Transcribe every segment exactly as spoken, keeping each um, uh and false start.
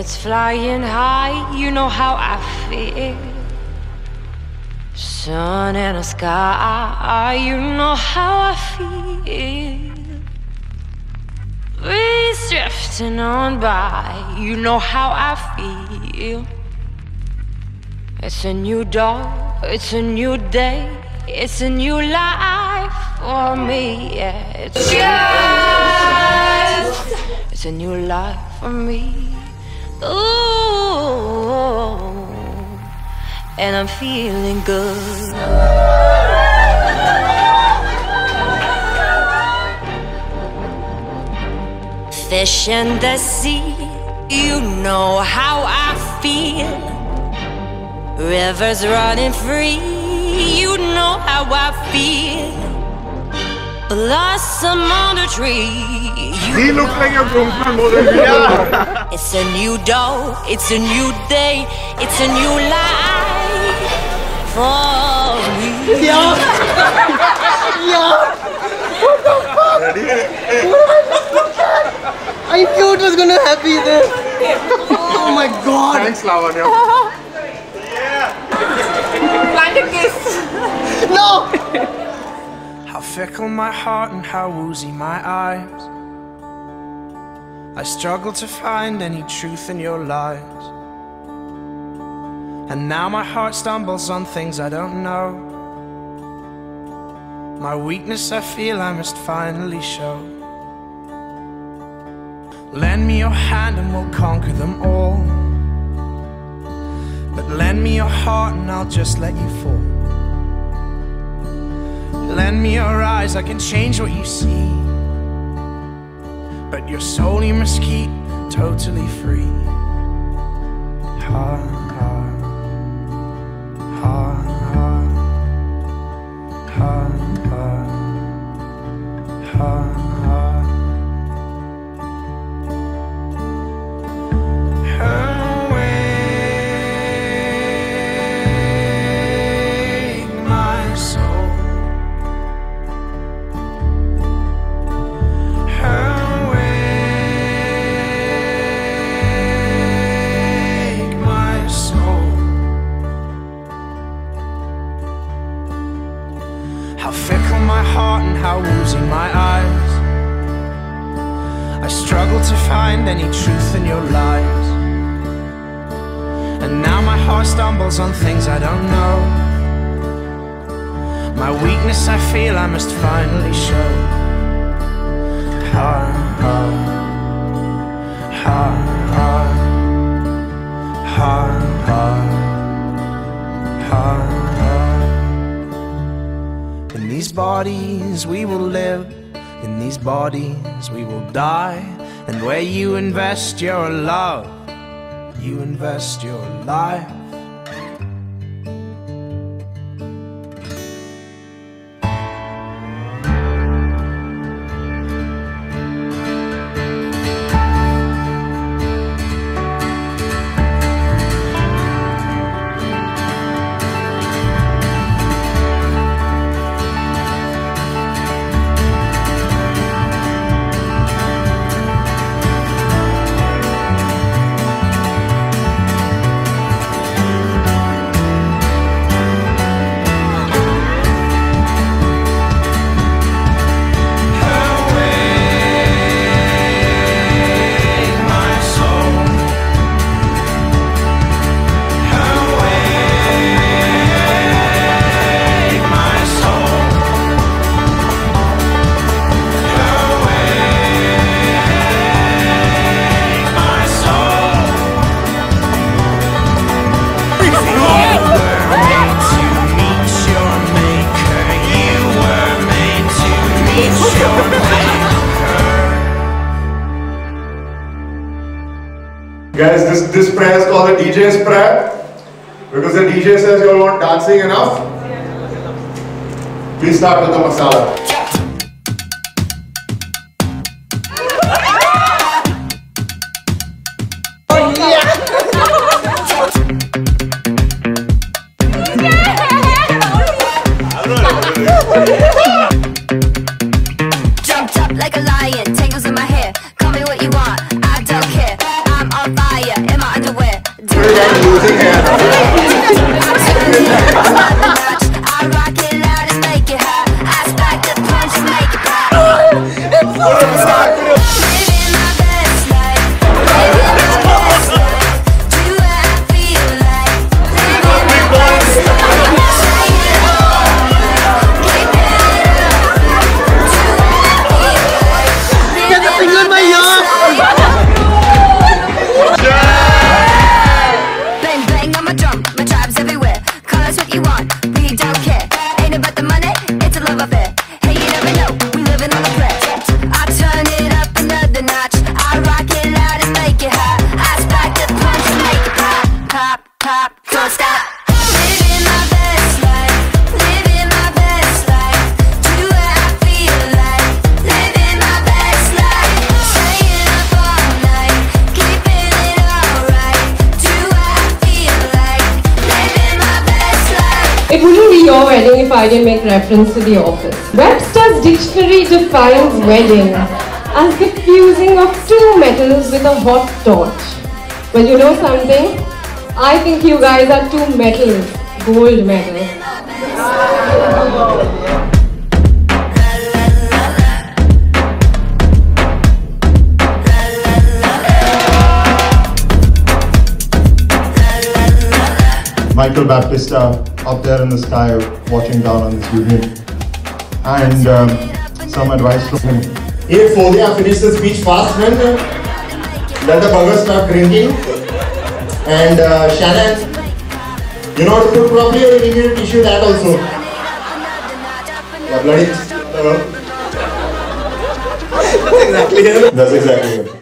Birds flying high, you know how I feel. Sun in the sky, you know how I feel. Breeze drifting on by, you know how I feel. It's a new dawn, it's a new day, it's a new life for me, yeah. It's yes! It's a new life for me. Ooh, and I'm feeling good. Fish in the sea, you know how I feel. Rivers running free, you know how I feel. Blossom on the tree. He looks like a groomsman more than me. It's a new dawn, it's a new day, it's a new life for me. Yeah. Yeah. What the fuck? Ready? I knew it was gonna happen then. Oh my god. Thanks, Lavanya. Plant a kiss. No! How fickle my heart and how woozy my eyes. I struggle to find any truth in your lies. And now my heart stumbles on things I don't know. My weakness I feel I must finally show. Lend me your hand and we'll conquer them all. But lend me your heart and I'll just let you fall. Lend me your eyes, I can change what you see. But your soul you must keep totally free. Ha, ha, ha, ha, ha, ha, ha, ha. How fickle my heart and how woozy my eyes. I struggle to find any truth in your lies. And now my heart stumbles on things I don't know. My weakness I feel I must finally show. Ha, ha, ha, ha, ha, ha, ha. In these bodies we will live, in these bodies we will die. And where you invest your love, you invest your life. Guys, this, this prayer is called the D J's prayer. Because the D J says you all want dancing enough. Please start with the masala. Jumped up like a lion, tangles in my hair. Call me what you want, I don't care. I'm on fire. be your wedding if I didn't make reference to The Office. Webster's dictionary defines wedding as the fusing of two metals with a hot torch. Well, you know something? I think you guys are two metals, gold medals. Michael Baptista up there in the sky watching down on this union. And um, some advice from him. Hey Fodia, finish the speech fast, man. Let the buggers start drinking. And uh, Shannon, you know how to put properly or you need a tissue that also? Yeah, bloody. Uh, That's exactly it. That's exactly it.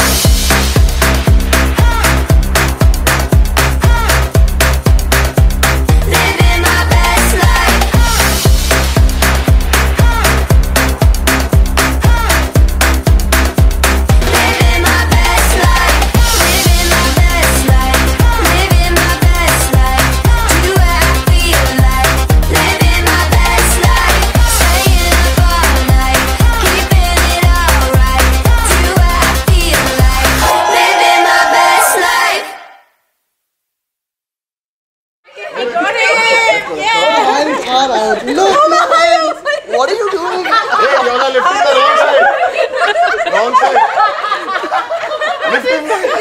Look, look, hands! What are you doing? Hey, you're lifting the wrong side. Wrong side. Lifting the